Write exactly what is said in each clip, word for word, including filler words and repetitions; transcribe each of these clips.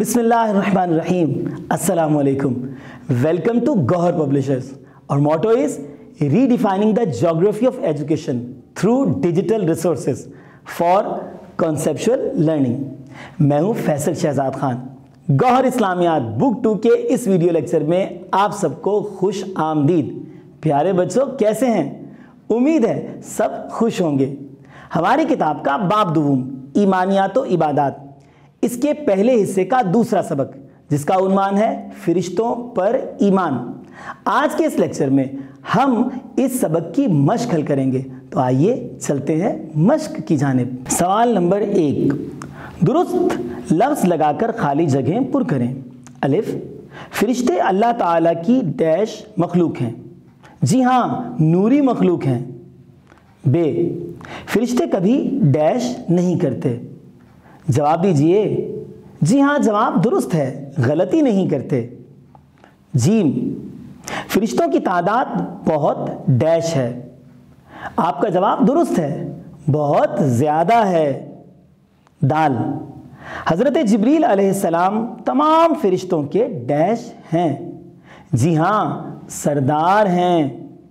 بسم اللہ الرحمن الرحیم. السلام علیکم. Welcome to Gohar publishers. Our motto is redefining the geography of education through digital resources for conceptual learning. میں ہوں فیصل شہزاد خان. گوہر اسلامیات بک ٹو کے اس ویڈیو لیکچر میں آپ سب کو خوش آمدید. پیارے بچوں کیسے ہیں؟ امید ہے سب خوش ہوں گے. ہماری کتاب کا باب دوم ایمانیات و عبادات، اس کے پہلے حصے کا دوسرا سبق جس کا عنوان ہے فرشتوں پر ایمان. آج کے اس لیکچر میں ہم اس سبق کی مشق حل کریں گے. تو آئیے چلتے ہیں مشق کی جانب. سوال نمبر ایک، درست لفظ لگا کر خالی جگہیں پر کریں. الف، فرشتے اللہ تعالیٰ کی ڈیش مخلوق ہیں. جی ہاں، نوری مخلوق ہیں. بے، فرشتے کبھی ڈیش نہیں کرتے. جواب دیجئے. جی ہاں، جواب درست ہے، غلطی نہیں کرتے. جیم، فرشتوں کی تعداد بہت ڈیش ہے. آپ کا جواب درست ہے، بہت زیادہ ہے. دال، حضرت جبریل علیہ السلام تمام فرشتوں کے ڈیش ہیں. جی ہاں، سردار ہیں.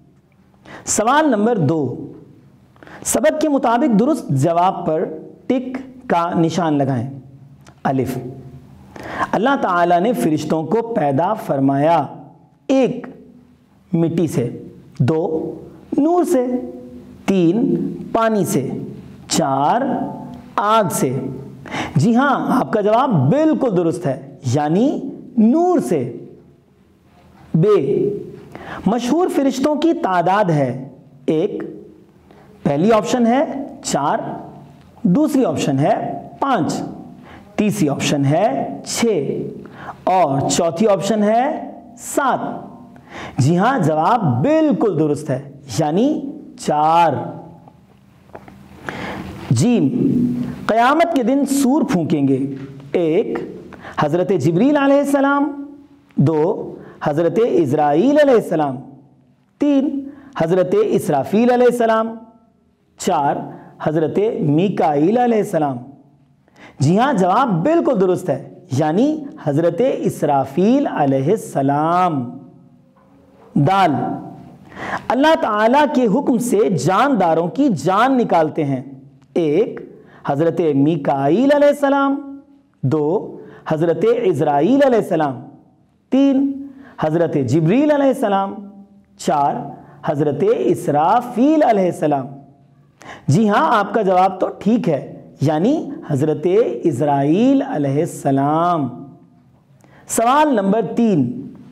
سوال نمبر دو، سبق کے مطابق درست جواب پر ٹک کا نشان لگائیں. الف، اللہ تعالیٰ نے فرشتوں کو پیدا فرمایا. ایک، مٹی سے. دو، نور سے. تین، پانی سے. چار، آگ سے. جی ہاں، آپ کا جواب بالکل درست ہے، یعنی نور سے. بے، مشہور فرشتوں کی تعداد ہے. ایک، پہلی آپشن ہے چار، دوسری آپشن ہے پانچ، تیسری آپشن ہے چھ اور چوتھی آپشن ہے سات. جی ہاں، جواب بالکل درست ہے، یعنی چار. جیم، قیامت کے دن سور پھونکیں گے. ایک، حضرت جبریل علیہ السلام. دو، حضرت اسرائیل علیہ السلام. تین، حضرت اسرافیل علیہ السلام. چار، حضرت میکائیل علیہ السلام. جی ہاں، جواب بالکل درست ہے، یعنی حضرت اسرافیل علیہ السلام. دال، اللہ تعالیٰ کے حکم سے جانداروں کی جان نکالتے ہیں. ایک، حضرت میکائیل علیہ السلام. دو، حضرت اسرائیل علیہ السلام. تین، حضرت جبریل علیہ السلام. چار، حضرت اسرافیل علیہ السلام. جی ہاں، آپ کا جواب تو ٹھیک ہے، یعنی حضرت اسرائیل علیہ السلام. سوال نمبر تین،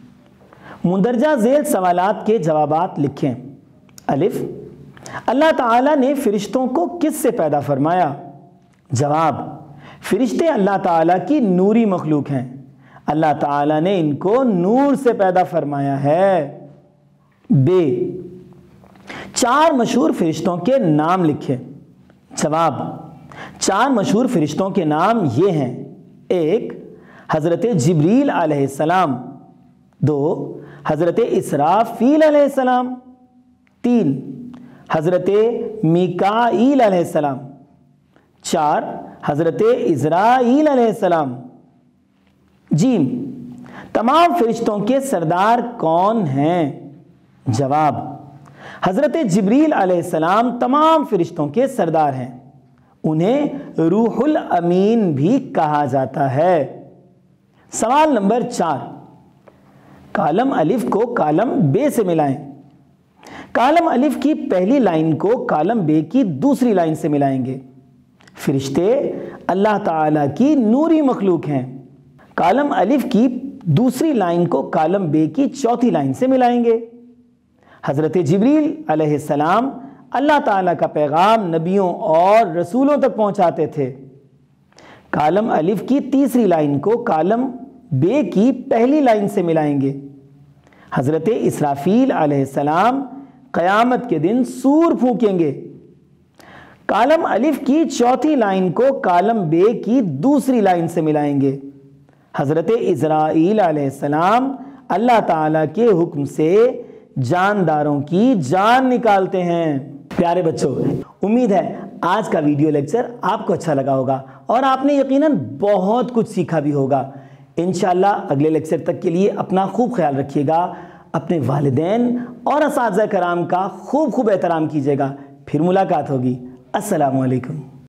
مندرجہ ذیل سوالات کے جوابات لکھیں. الف، اللہ تعالیٰ نے فرشتوں کو کس سے پیدا فرمایا؟ جواب، فرشتے اللہ تعالیٰ کی نوری مخلوق ہیں. اللہ تعالیٰ نے ان کو نور سے پیدا فرمایا ہے. بے، چار مشہور فرشتوں کے نام لکھیں. جواب، چار مشہور فرشتوں کے نام یہ ہیں. ایک، حضرت جبریل علیہ السلام. دو، حضرت اسرافیل علیہ السلام. تین، حضرت میکائیل علیہ السلام. چار، حضرت اسرائیل علیہ السلام. جیم، تمام فرشتوں کے سردار کون ہیں؟ جواب، حضرت جبریل علیہ السلام تمام فرشتوں کے سردار ہیں. انہیں روح الامین بھی کہا جاتا ہے. سوال نمبر چار، کالم الف کو کالم بے سے ملائیں. کالم الف کی پہلی لائن کو کالم بے کی دوسری لائن سے ملائیں گے. فرشتے اللہ تعالیٰ کی نوری مخلوق ہیں. کالم الف کی دوسری لائن کو کالم بے کی چوتھی لائن سے ملائیں گے. حضرت جبریل علیہ السلام اللہ تعالیٰ کا پیغام نبیوں اور رسولوں تک پہنچاتے تھے. کالم الف کی تیسری لائن کو کالم بے کی پہلی لائن سے ملائیں گے. حضرت اسرافیل علیہ السلام قیامت کے دن سور پھونکیں گے. کالم الف کی چوتھی لائن کو کالم بے کی دوسری لائن سے ملائیں گے. حضرت اسرائیل علیہ السلام اللہ تعالیٰ کے حکم سے جانداروں کی جان نکالتے ہیں. پیارے بچوں، امید ہے آج کا ویڈیو لیکچر آپ کو اچھا لگا ہوگا اور آپ نے یقیناً بہت کچھ سیکھا بھی ہوگا. انشاءاللہ اگلے لیکچر تک کے لیے اپنا خوب خیال رکھیے گا، اپنے والدین اور اساتذہ کرام کا خوب خوب احترام کیجیے گا۔ پھر ملاقات ہوگی۔ السلام علیکم۔